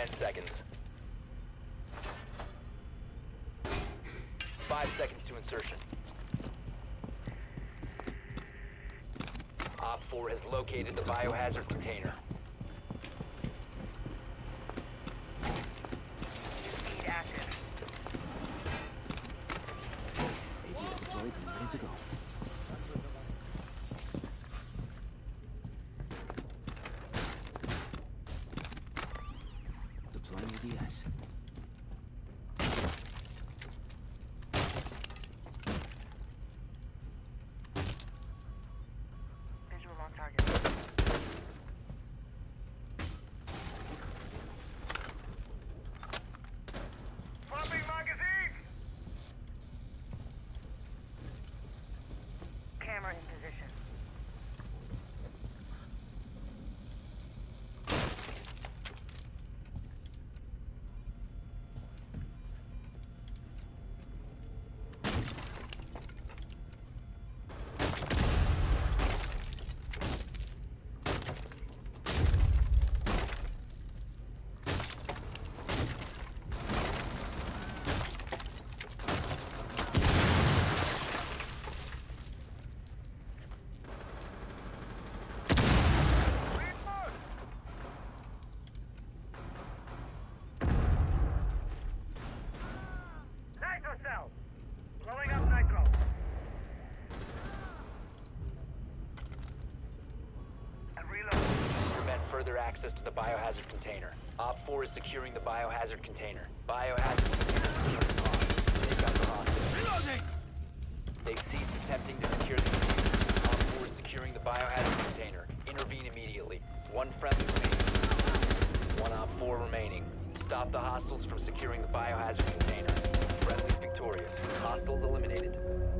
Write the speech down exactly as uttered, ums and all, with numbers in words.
Ten seconds. Five seconds to insertion. Op four has located the biohazard container. Feed active. A D S deployed and ready to go. Deploying A D S. Visual on target. Swapping magazine! Camera in position. Nitro cell! Blowing up nitro. And reload. Prevent further access to the biohazard container. Op four is securing the biohazard container. Biohazard container secured. Take out the hostage. Reloading! They've ceased attempting to secure the container. Op four is securing the biohazard container. Intervene immediately. One friendly remaining. One Op four remaining. Stop the hostiles from securing the biohazard container. Friendly victorious. Hostiles eliminated.